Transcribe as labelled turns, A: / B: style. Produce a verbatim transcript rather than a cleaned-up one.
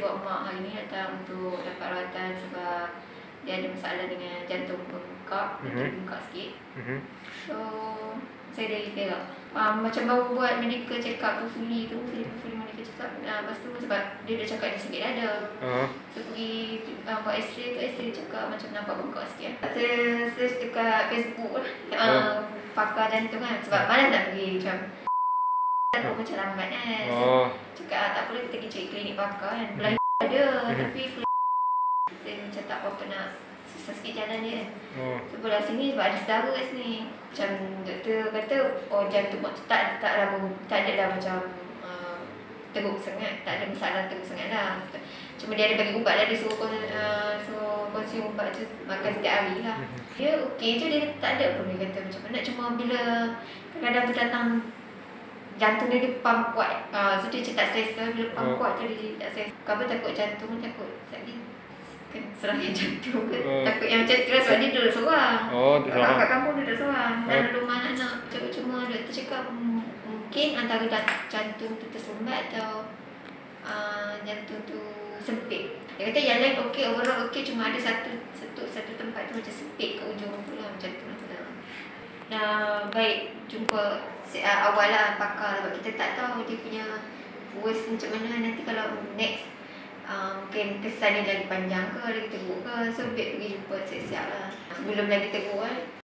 A: tengok mak hari ni datang untuk dapat rawatan sebab dia ada masalah dengan jantung bengkak, jantung
B: Mm-hmm.
A: bengkak sikit.
B: Mm-hmm.
A: So saya dari Perak. Um, macam baru buat medical check up tu fully tu, fully, fully medical check up. Uh, lepas tu sebab dia dah cakap dia sakit dada.
B: Uh-huh.
A: So pergi uh, buat x-ray tu, x-ray cakap macam nampak bengkak sikit. Saya search dekat Facebook lah, uh,
B: Oh.
A: pakar jantung kan. Sebab mana nak pergi macam aku macam lambat kan. So
B: Oh.
A: cakap ah, tak apa kita pergi cari klinik pakar kan. Belah ada tapi saya macam tak apa nak susah sikit jalan dia kan.
B: Oh.
A: Sebelah sini sebab ada saudara kat sini. Macam doktor kata oh jantung mak tu tak tak lah tak ada lah macam uh, teruk sangat, tak ada masalah teruk sangat lah. Cuma dia ada bagi ubat lah, dia suruh uh, suruh konsum ubat tu makan setiap hari lah. Dia okey je, dia tak ada pun dia kata macam mana, cuma bila kadang-kadang tu datang jantung dia, dia pump kuat. Uh, so dia macam tak selesa, bila pump
B: Oh.
A: kuat tu dia tak selesa. Kenapa takut jantung, takut sakit serangan jantung ke.
B: Oh.
A: Takut yang macam tu lah sebab dia duduk seorang.
B: Oh, duduk
A: Kalau
B: seorang.
A: kat kampung duduk seorang. Dan
B: Oh.
A: rumah anak-anak. Cuma doktor cakap hmm, mungkin antara jantung tu tersumbat atau uh, jantung tu sempit. Dia kata yang lain okey, overall okey, cuma ada satu satu satu tempat tu macam sempit kat ujung tu lah, macam tu lah. Nah, baik jumpa si, uh, awal lah pakar sebab kita tak tahu dia punya worst macam mana. Nanti kalau next uh, mungkin kesan dia lagi panjang ke, lagi teruk ke, so baik pergi jumpa siap-siap lah sebelum lagi teruk kan.